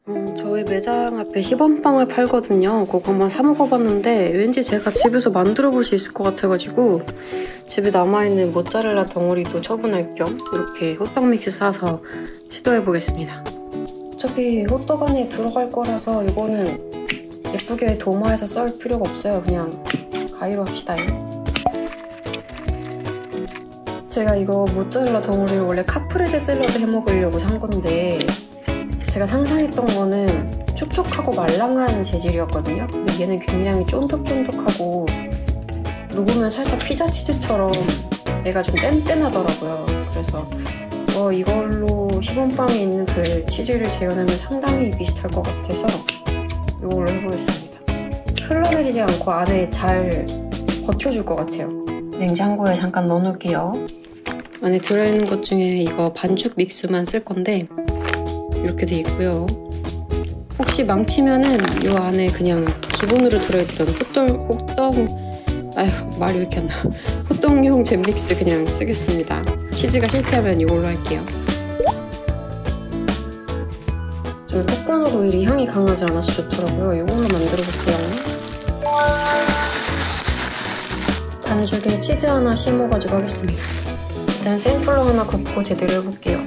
저희 매장 앞에 시범빵을 팔거든요. 그거 한번 사 먹어봤는데 왠지 제가 집에서 만들어 볼 수 있을 것 같아가지고 집에 남아있는 모짜렐라 덩어리도 처분할 겸 이렇게 호떡 믹스 사서 시도해보겠습니다. 어차피 호떡 안에 들어갈 거라서 이거는 예쁘게 도마해서 썰 필요가 없어요. 그냥 가위로 합시다. 제가 이거 모짜렐라 덩어리를 원래 카프레제 샐러드 해먹으려고 산 건데 제가 상상했던 거는 촉촉하고 말랑한 재질이었거든요. 근데 얘는 굉장히 쫀득쫀득하고 녹으면 살짝 피자 치즈처럼 얘가 좀 뗀뗀하더라고요. 그래서 이걸로 시범빵에 있는 그 치즈를 재현하면 상당히 비슷할 것 같아서 이걸로 해보겠습니다. 흘러내리지 않고 안에 잘 버텨줄 것 같아요. 냉장고에 잠깐 넣어놓을게요. 안에 들어있는 것 중에 이거 반죽 믹스만 쓸 건데 이렇게 돼 있고요. 혹시 망치면은 이 안에 그냥 기본으로 들어있던 말이 왜 이렇게 안 나와. 호떡용 잼 믹스 그냥 쓰겠습니다. 치즈가 실패하면 이걸로 할게요. 저는 코코넛 오일이 향이 강하지 않아서 좋더라고요. 이걸로 만들어 볼게요. 반죽에 치즈 하나 심어가지고 하겠습니다. 일단 샘플로 하나 굽고 제대로 해볼게요.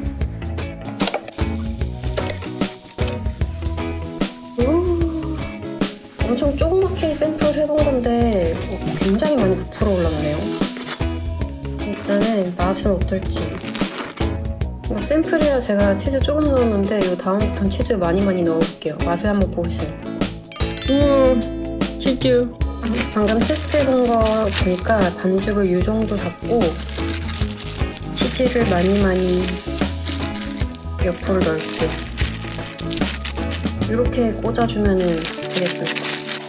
엄청 조그맣게 샘플 해본 건데 굉장히 많이 부풀어 올랐네요. 일단은 맛은 어떨지. 샘플이라 제가 치즈 조금 넣었는데 이 다음부터는 치즈 많이 넣어볼게요. 맛을 한번 보겠습니다. 치즈. 방금 테스트해본 거 보니까 반죽을 이 정도 잡고 치즈를 많이 옆으로 넣을게요. 이렇게 꽂아주면 되겠습니다.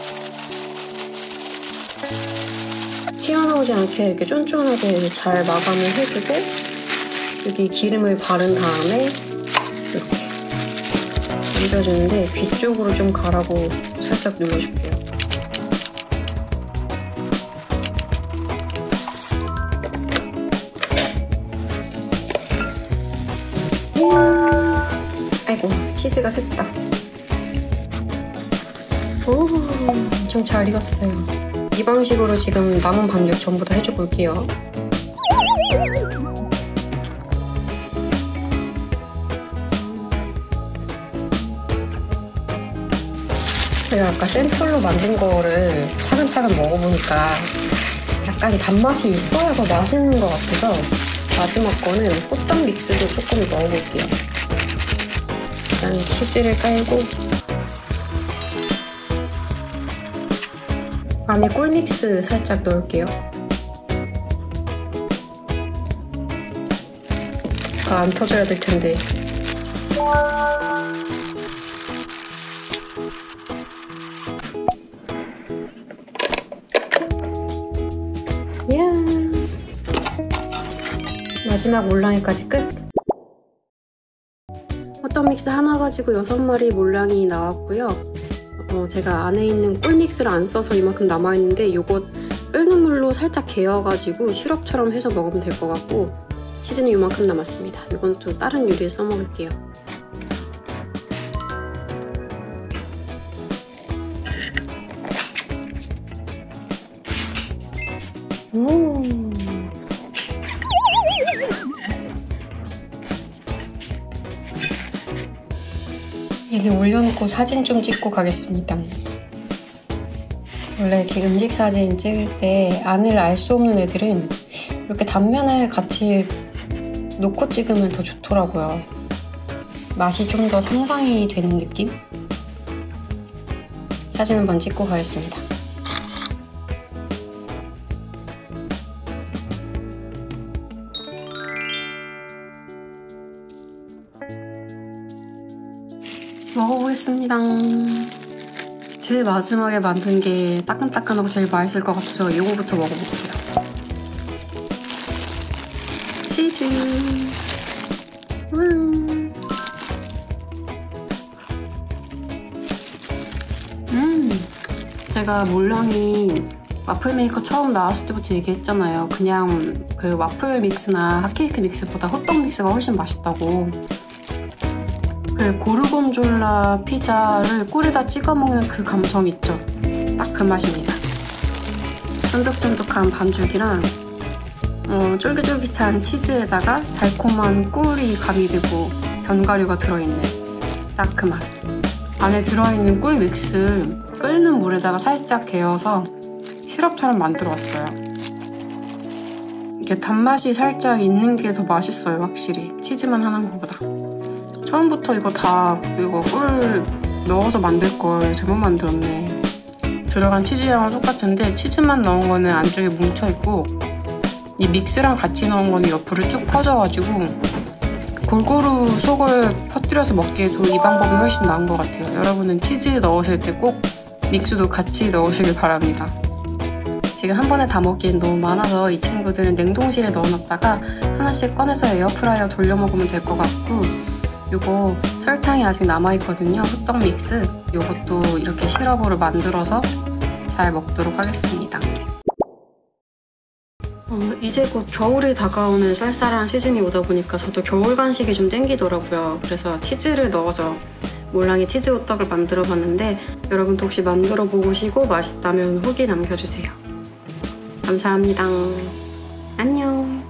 튀어나오지 않게 이렇게 쫀쫀하게 잘 마감을 해주고 여기 기름을 바른 다음에 이렇게 얹어주는데 뒤쪽으로 좀 가라고 살짝 눌러줄게요. 아이고 치즈가 샜다. 오, 엄청 잘 익었어요. 이 방식으로 지금 남은 반죽 전부 다 해줘볼게요. 제가 아까 샘플로 만든 거를 차근차근 먹어보니까 약간 단맛이 있어야 더 맛있는 것 같아서 마지막 거는 호떡 믹스도 조금 넣어볼게요. 일단 치즈를 깔고 안에 꿀믹스 살짝 넣을게요. 안 터져야 될 텐데. 이야. 마지막 몰랑이까지 끝. 호떡 믹스 하나 가지고 6마리 몰랑이 나왔고요. 제가 안에 있는 꿀믹스를 안 써서 이만큼 남아있는데 이거 끓는 물로 살짝 개어가지고 시럽처럼 해서 먹으면 될 것 같고 치즈는 이만큼 남았습니다. 이건 또 다른 요리에 써먹을게요. 여기 올려놓고 사진 좀 찍고 가겠습니다. 원래 이렇게 음식 사진 찍을 때 안을 알 수 없는 애들은 이렇게 단면을 같이 놓고 찍으면 더 좋더라고요. 맛이 좀 더 상상이 되는 느낌? 사진 한번 찍고 가겠습니다. 먹어보겠습니다. 제일 마지막에 만든 게 따끈따끈하고 제일 맛있을 것 같아서 이거부터 먹어볼게요. 치즈. 제가 몰랑이 와플 메이커 처음 나왔을 때부터 얘기했잖아요. 그냥 그 와플 믹스나 핫케이크 믹스보다 호떡 믹스가 훨씬 맛있다고. 그 고르곤졸라 피자를 꿀에다 찍어 먹는 그 감성 있죠? 딱 그 맛입니다. 쫀득쫀득한 반죽이랑 쫄깃쫄깃한 치즈에다가 달콤한 꿀이 가미되고 견과류가 들어있는 딱 그 맛. 안에 들어있는 꿀 믹스 끓는 물에다가 살짝 개어서 시럽처럼 만들어 왔어요. 이게 단맛이 살짝 있는 게 더 맛있어요, 확실히. 치즈만 하는 것보다. 처음부터 이거 꿀 넣어서 만들 걸 잘못 만들었네. 들어간 치즈랑 똑같은데 치즈만 넣은 거는 안쪽에 뭉쳐있고 이 믹스랑 같이 넣은 거는 옆으로 쭉 퍼져가지고 골고루 속을 퍼뜨려서 먹기에도 이 방법이 훨씬 나은 것 같아요. 여러분은 치즈 넣으실 때 꼭 믹스도 같이 넣으시길 바랍니다. 지금 한 번에 다 먹기엔 너무 많아서 이 친구들은 냉동실에 넣어놨다가 하나씩 꺼내서 에어프라이어 돌려 먹으면 될 것 같고, 요거 설탕이 아직 남아있거든요. 호떡 믹스. 요것도 이렇게 시럽으로 만들어서 잘 먹도록 하겠습니다. 이제 곧 겨울이 다가오는 쌀쌀한 시즌이 오다 보니까 저도 겨울 간식이 좀 땡기더라고요. 그래서 치즈를 넣어서 몰랑이 치즈 호떡을 만들어 봤는데 여러분도 혹시 만들어 보시고 맛있다면 후기 남겨주세요. 감사합니다. 안녕.